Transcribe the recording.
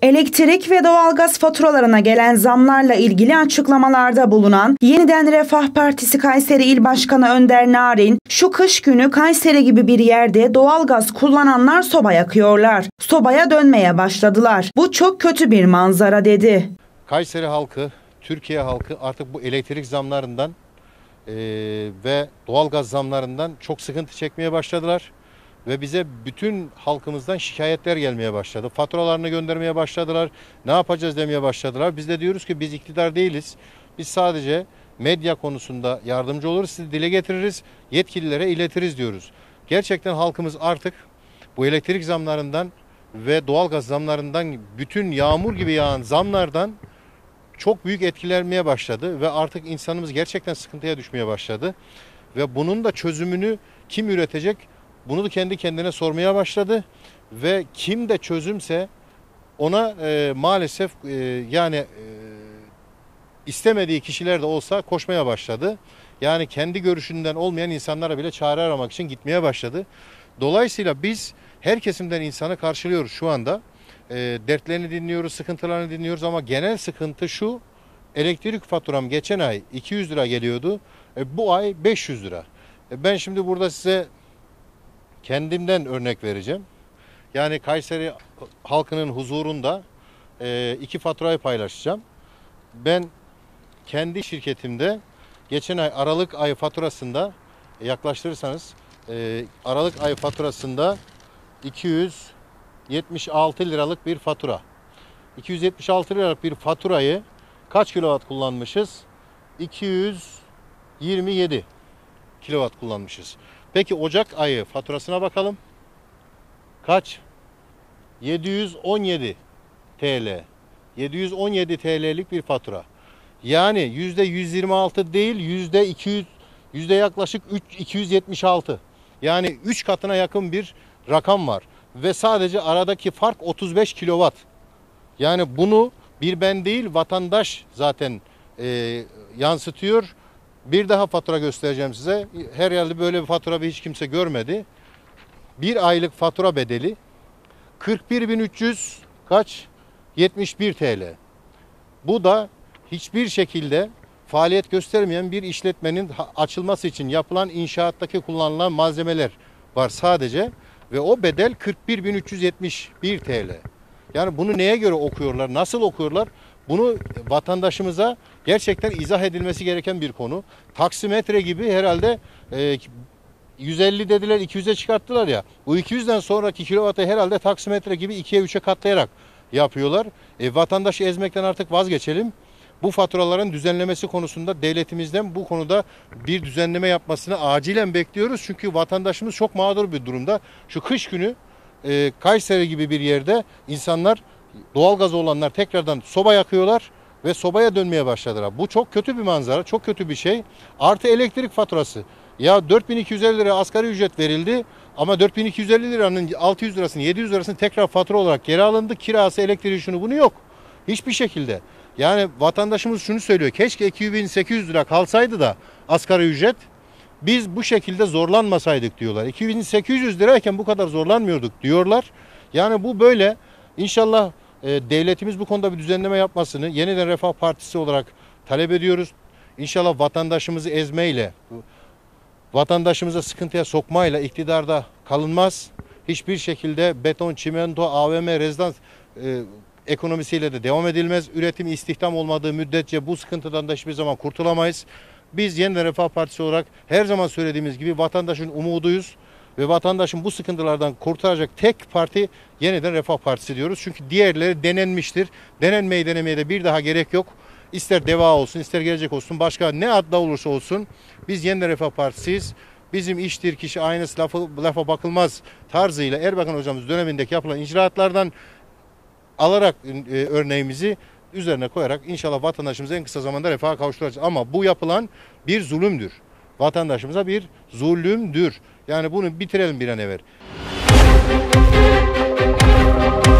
Elektrik ve doğalgaz faturalarına gelen zamlarla ilgili açıklamalarda bulunan Yeniden Refah Partisi Kayseri İl Başkanı Önder Narin, şu kış günü Kayseri gibi bir yerde doğalgaz kullananlar soba yakıyorlar. Sobaya dönmeye başladılar. Bu çok kötü bir manzara dedi. Kayseri halkı, Türkiye halkı artık bu elektrik zamlarından ve doğalgaz zamlarından çok sıkıntı çekmeye başladılar. Ve bize bütün halkımızdan şikayetler gelmeye başladı. Faturalarını göndermeye başladılar. Ne yapacağız demeye başladılar. Biz de diyoruz ki biz iktidar değiliz. Biz sadece medya konusunda yardımcı oluruz, sizi dile getiririz, yetkililere iletiriz diyoruz. Gerçekten halkımız artık bu elektrik zamlarından ve doğalgaz zamlarından, bütün yağmur gibi yağan zamlardan çok büyük etkilenmeye başladı. Ve artık insanımız gerçekten sıkıntıya düşmeye başladı. Ve bunun da çözümünü kim üretecek? Bunu da kendi kendine sormaya başladı ve kim de çözümse ona maalesef istemediği kişiler de olsa koşmaya başladı. Yani kendi görüşünden olmayan insanlara bile çare aramak için gitmeye başladı. Dolayısıyla biz her kesimden insanı karşılıyoruz şu anda. Dertlerini dinliyoruz, sıkıntılarını dinliyoruz ama genel sıkıntı şu: elektrik faturam geçen ay 200 lira geliyordu, bu ay 500 lira. Ben şimdi burada size kendimden örnek vereceğim. Yani Kayseri halkının huzurunda iki faturayı paylaşacağım. Ben kendi şirketimde geçen ay Aralık ayı faturasında yaklaştırırsanız Aralık ayı faturasında 276 liralık bir fatura. 276 liralık bir faturayı kaç kilowatt kullanmışız? 227 kilowatt kullanmışız. Peki Ocak ayı faturasına bakalım. Kaç? 717 TL. 717 TL'lik bir fatura. Yani %126 değil, yüzde yaklaşık 276. Yani 3 katına yakın bir rakam var. Ve sadece aradaki fark 35 kilowatt. Yani bunu bir ben değil, vatandaş zaten yansıtıyor. Bir daha fatura göstereceğim size. Her yerde böyle bir fatura hiç kimse görmedi. Bir aylık fatura bedeli 41.300 kaç? 71 TL. Bu da hiçbir şekilde faaliyet göstermeyen bir işletmenin açılması için yapılan inşaattaki kullanılan malzemeler var sadece. Ve o bedel 41.371 TL. Yani bunu neye göre okuyorlar? Nasıl okuyorlar? Bunu vatandaşımıza gerçekten izah edilmesi gereken bir konu. Taksimetre gibi herhalde 150 dediler, 200'e çıkarttılar ya. Bu 200'den sonraki kilovatı herhalde taksimetre gibi 2'ye 3'e katlayarak yapıyorlar. Vatandaşı ezmekten artık vazgeçelim. Bu faturaların düzenlemesi konusunda devletimizden bu konuda bir düzenleme yapmasını acilen bekliyoruz. Çünkü vatandaşımız çok mağdur bir durumda. Şu kış günü Kayseri gibi bir yerde insanlar, doğalgaz olanlar tekrardan soba yakıyorlar ve sobaya dönmeye başladılar. Bu çok kötü bir manzara, çok kötü bir şey. Artı elektrik faturası. Ya 4250 lira asgari ücret verildi ama 4250 liranın 600 lirasını, 700 lirasını tekrar fatura olarak geri alındı. Kirası, elektriği, şunu bunu yok. Hiçbir şekilde. Yani vatandaşımız şunu söylüyor: keşke 2800 lira kalsaydı da asgari ücret, biz bu şekilde zorlanmasaydık diyorlar. 2800 lirayken bu kadar zorlanmıyorduk diyorlar. Yani bu böyle. İnşallah devletimiz bu konuda bir düzenleme yapmasını Yeniden Refah Partisi olarak talep ediyoruz. İnşallah vatandaşımızı ezmeyle, vatandaşımıza sıkıntıya sokmayla iktidarda kalınmaz. Hiçbir şekilde beton, çimento, AVM, rezidans ekonomisiyle de devam edilmez. Üretim, istihdam olmadığı müddetçe bu sıkıntıdan da hiçbir zaman kurtulamayız. Biz Yeniden Refah Partisi olarak her zaman söylediğimiz gibi vatandaşın umuduyuz. Ve vatandaşın bu sıkıntılardan kurtaracak tek parti Yeniden Refah Partisi diyoruz. Çünkü diğerleri denenmiştir. Denemeye de bir daha gerek yok. İster DEVA olsun, ister Gelecek olsun, başka ne adda olursa olsun biz Yeniden Refah Partisiyiz. Bizim iştir kişi aynısı lafa bakılmaz tarzıyla Erbakan hocamız dönemindeki yapılan icraatlardan alarak örneğimizi üzerine koyarak inşallah vatandaşımızı en kısa zamanda refaha kavuşturacağız. Ama bu yapılan bir zulümdür. Vatandaşımıza bir zulümdür. Yani bunu bitirelim bir an evvel.